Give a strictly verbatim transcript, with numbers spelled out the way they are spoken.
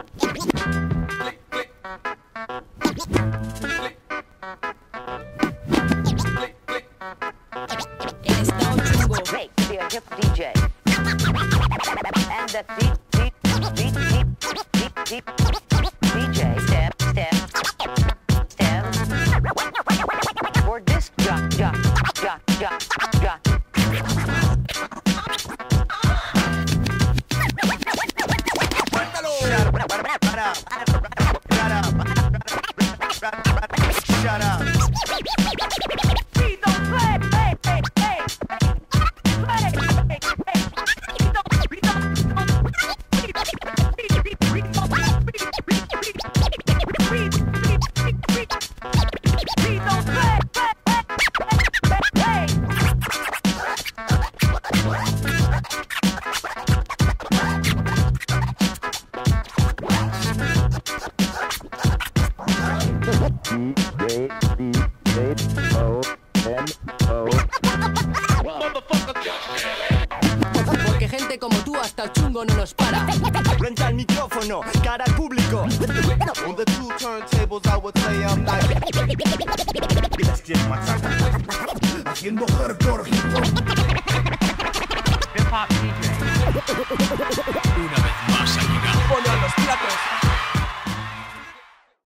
Porque gente como tú hasta el chungo no nos para. Renta el micrófono, cara al público. On the two turntables I would say I'm like. Haciendo hardcore hip hop.